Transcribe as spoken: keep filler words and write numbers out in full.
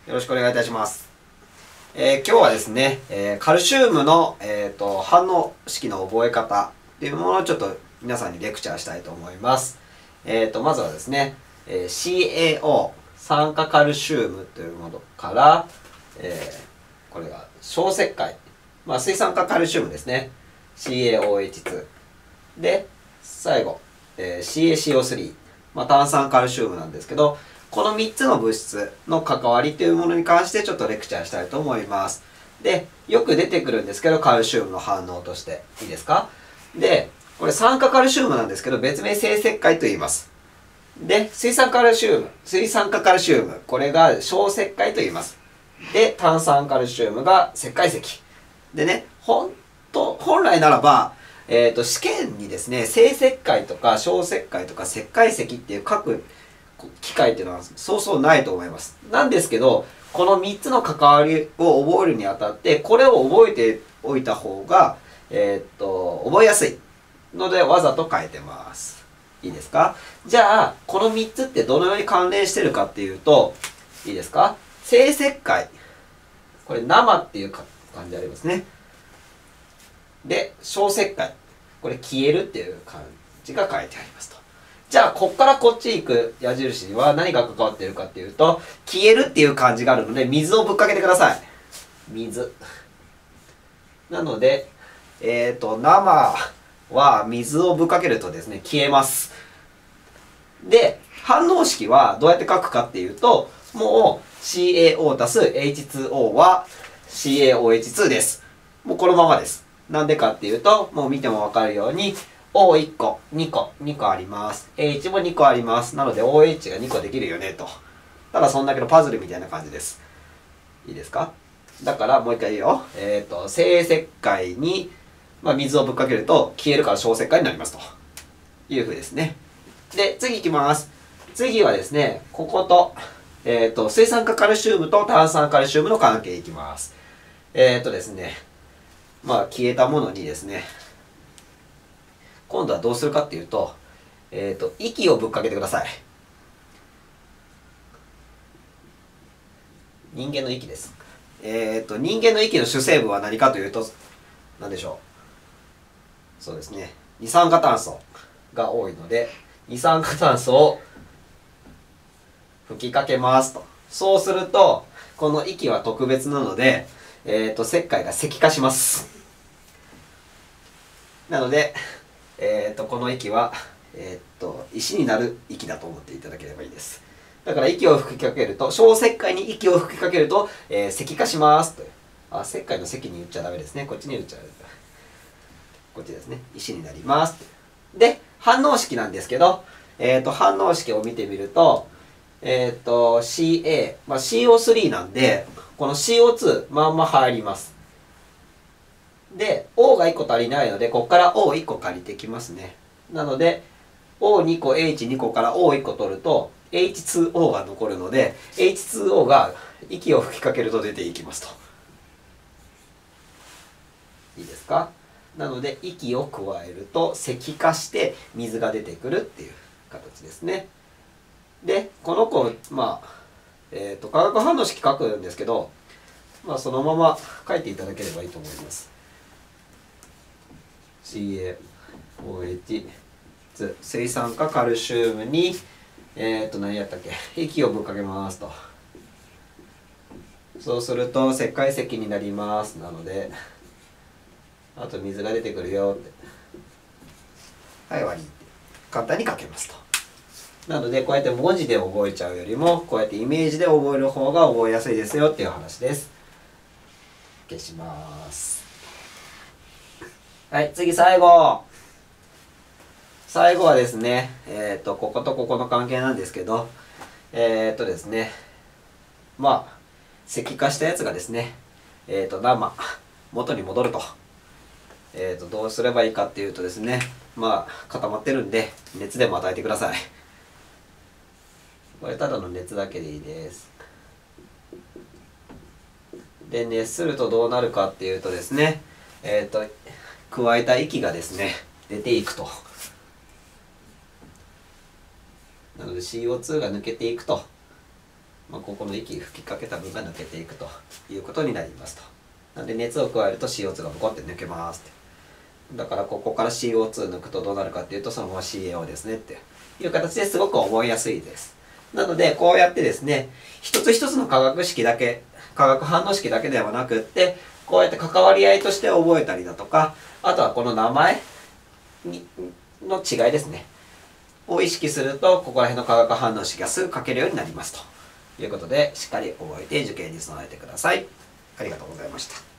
よろしくお願いいたします。えー、今日はですね、えー、カルシウムの、えー、と反応式の覚え方っていうものをちょっと皆さんにレクチャーしたいと思います。えー、とまずはですね、えー、シーエーオー 酸化カルシウムというものから、えー、これが小石灰、まあ、水酸化カルシウムですね シーエーオーエイチツー で最後、えー、シーエーシーオースリー、まあ、炭酸カルシウムなんですけど、このみっつの物質の関わりというものに関してちょっとレクチャーしたいと思います。で、よく出てくるんですけど、カルシウムの反応として。いいですか？で、これ酸化カルシウムなんですけど、別名生石灰と言います。で、水酸カルシウム、水酸化カルシウム、これが小石灰と言います。で、炭酸カルシウムが石灰石。でね、ほんと、本来ならば、えっと、試験にですね、生石灰とか小石灰とか石灰石っていう各機会っていうのはそうそうないと思います。なんですけど、このみっつの関わりを覚えるにあたって、これを覚えておいた方が、えー、っと、覚えやすいので、わざと変えてます。いいですか？じゃあ、このみっつってどのように関連してるかっていうと、いいですか？生石灰。これ、生っていう感じありますね。で、小石灰。これ、消えるっていう感じが書いてありますと。じゃあ、こっからこっち行く矢印には何が関わっているかっていうと、消えるっていう漢字があるので、水をぶっかけてください。水。なので、えっと、生は水をぶっかけるとですね、消えます。で、反応式はどうやって書くかっていうと、もう シーエーオー 足す エイチツーオー は シーエーオーエイチツー です。もうこのままです。なんでかっていうと、もう見てもわかるように、オーいっこ、にこ、にこあります。H もにこあります。なので オーエイチ がにこできるよねと。ただそんだけのパズルみたいな感じです。いいですか？だからもう一回言うよ。えっと、生石灰に、まあ、水をぶっかけると消えるから小石灰になりますというふうですね。で、次いきます。次はですね、ここと、えっと、水酸化カルシウムと炭酸カルシウムの関係いきます。えっとですね、まあ、消えたものにですね、今度はどうするかっていうと、えっと、息をぶっかけてください。人間の息です。えっと、人間の息の主成分は何かというと、何でしょう。そうですね。二酸化炭素が多いので、二酸化炭素を吹きかけますと。そうすると、この息は特別なので、えっと、石灰が石化します。なので、えっと、この息は、えっと、石になる息だと思っていただければいいです。だから息を吹きかけると、小石灰に息を吹きかけると、えー、石化しますという。あ、石灰の石に言っちゃダメですね。こっちに言っちゃう。こっちですね。石になります。で、反応式なんですけど、えっと、反応式を見てみると、えっと、シーエー、まあ、シーオースリー なんで、この シーオーツー まんま入ります。で、O がいっこ足りないので、ここから オーいっこ借りてきますね。なので、オーにこ、エイチにこから オーいっこ取ると、エイチツーオー が残るので、エイチツーオー が息を吹きかけると出ていきますと。いいですか？なので、息を加えると石化して水が出てくるっていう形ですね。で、この子、まあ、えっと、化学反応式書くんですけど、まあ、そのまま書いていただければいいと思います。シーエーオーエイチツー、水酸化カルシウムに、えっと、何やったっけ、息をぶっかけますと。そうすると、石灰石になります。なので、あと水が出てくるよって。はい、終わりって。簡単に書けますと。なので、こうやって文字で覚えちゃうよりも、こうやってイメージで覚える方が覚えやすいですよっていう話です。消します。はい、次最後。最後はですね、えっと、こことここの関係なんですけど、えっとですね、まあ、石化したやつがですね、えっと、生、元に戻ると。えっと、どうすればいいかっていうとですね、まあ、固まってるんで、熱でも与えてください。これただの熱だけでいいです。で、熱するとどうなるかっていうとですね、えっと、加えた息がですね、出ていくと。なので シーオーツー が抜けていくとまあ、ここの息吹きかけた分が抜けていくということになりますと。なんで熱を加えると シーオーツー がボコって抜けますって。だからここから シーオーツー 抜くとどうなるかっていうとそのまま シーエーオー ですねっていう形ですごく覚えやすいです。なのでこうやってですね、一つ一つの化学式だけ、化学反応式だけではなくって、こうやって関わり合いとして覚えたりだとか、あとはこの名前にの違いですね。を意識すると、ここら辺の化学反応式がすぐ書けるようになりますということで、しっかり覚えて受験に備えてください。ありがとうございました。